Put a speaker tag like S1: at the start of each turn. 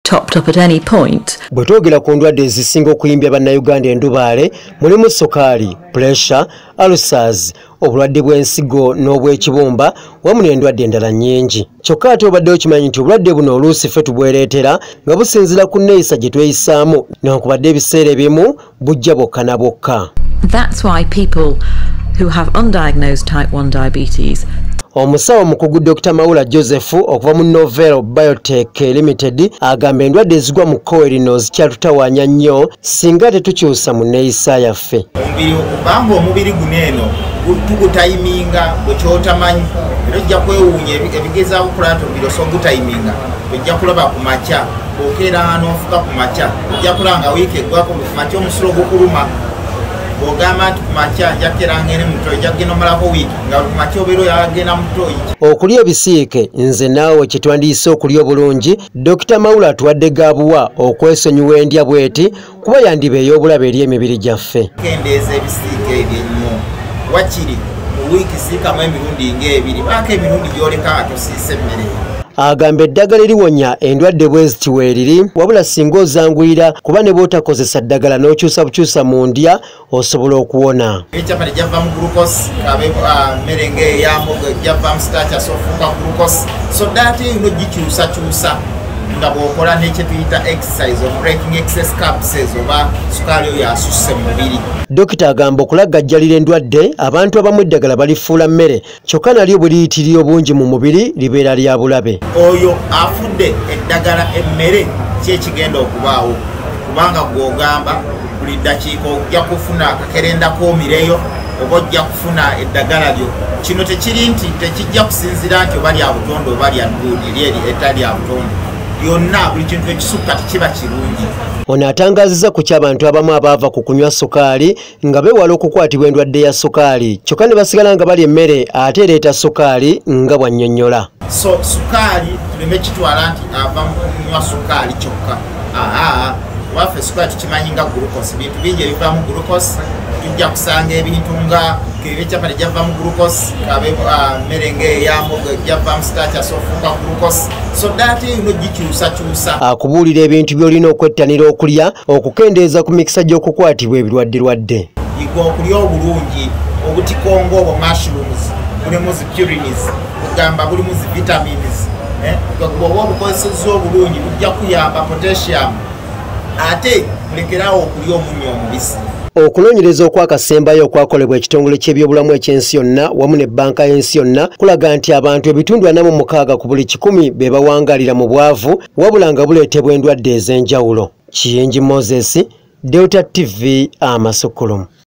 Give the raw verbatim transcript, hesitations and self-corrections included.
S1: topped up at any point.
S2: Bwetwogera ku ndwadde ezisinga okuyimbya bannayuganda endubaale mulimu sukaali, pressure, ulcers, obulwadde bw'ensigo n'obw'ekibumba wamu n'endwadde endala nnyingi. Kyokka ate obadde okimanyi nti obulwadde buno oluusi ffe tubwereetera nga businziira ku nneeyisa gye tweyisaamu newankubadde ebiseera ebimu bujja bwokka na bwokka.
S1: That's why people who have undiagnosed type one diabetes.
S2: Omusawo Omukugu Doctor Maula Joseph okuva mu Novel Biotech Limited agamba endwadde ezigwa mu kkowe lino zikyatutawaanya nnyo singa tetukyusa mu nneeyisa yaffe.
S3: Omubiri okubanga omubiri guno eno tugutayiminga bwe kyotamanyi era ojja kwewuunya ebigezaawo okulaba nti omubiri osobola ogutayiminga ojja kulaba ku makya okeera n'ofuka ku makya ojja kulaba nga wiiki eggwako ku makya omusulo gukuluma bw'ogamba nti ku makya njakera ngene mutoyi ojja kugenda omalako wiiki nga ku makya obeera oyagenda mutoyi.
S2: Okulya ebisiike nze naawe kye twandiyise okulya obulungi Dokita Maula atuwadde gaabuwa okwesonyiwa endya bweti kuba yandiba ey'obulabe eri emibiri gyaffe.
S3: Kendeeza ebisiike ebyo ennyo wakiri mu wiiki siikamu emirundi ng'ebiri baako emirundi gy'oleka nga tosiise emmere.
S2: Agamba eddagala eriwonya endwadde bwe ziti weeriri wabula singa ozanguyira kuba ne bw'otakozesa ddagala n'okyusa bukyusa mu ndya osobola okuwona.
S3: Ekyapati gyava mu glucose kabe mmere ng'eyambogo gyava mu starch sofuuka glucose so data eyo nogikyusa kyusa nga bw'okola n'ekye tuyita exercise of breaking excess carbs oba sukaali oyo asusse mu mubiri.
S2: Dokita agamba okulagajjalira endwadde abantu abamu eddagala balifuula mmere kyokka nalyo bwe liyitirira obungi mu mubiri libeera lya bulabe.
S3: Oyo afudde eddagala emmere ki ekigenda okubaawo kubanga gw'ogamba buli ddakiika ojja kufuna akakerenda koomireyo oba ojja kufuna eddagala lyo. Kino tekiri nti tekijja kusinzira nti oba lya butonde oba lya dduudi lyeri etali lya butonde. Yonna buli kintu ekisukka tekiba kirungi.
S2: Ono atangaazizza ku ky'abantu abamu abaava ku kunywa sukaali nga beewala okukwatibwa endwadde ya sukaali kyokka ne basigala nga balya emmere ate ereeta sukaali nga bw'annyonnyola.
S3: So sukaali tuleme kitwala nti ava mu kunywa sukaali kyokka. Aa waffe sukaali tukimanyi nga glucose bintu bingi ebivaamu glucose tujja kusanga ebintu nga eby'ekyapati gyava mu glucose kabe mmere ng'eyambogo gyava mu starch sofuuka glucose so data eyo nogikyusakyusa.
S2: Akubuulira ebintu by'olina okwettanira okulya okukendeeza ku mikisa gy'okukwatibwa ebirwadde-lwadde.
S3: Yiga okulya obulungi obutikongo obwo mushrooms bulimu zi purines kugamba bulimu zi vitamins bw'oba obukozesezza obulungi bujja kuyamba potassium ate mulekerawo okulya omunnyo omubisi.
S2: Okunoonyereza okwakasembayo okwakolebwa ekitongole ky'ebyobulamu eky'ensi yonna wamu ne bbanka y'ensi yonna kulaga nti abantu ebitundu ana mu mukaaga ku buli kikumi be bawangaalira mu bwavu wabula nga buleetebwa endwadde ez'enjawulo. Kiyingi Moses, Delta T V Amasukulumu.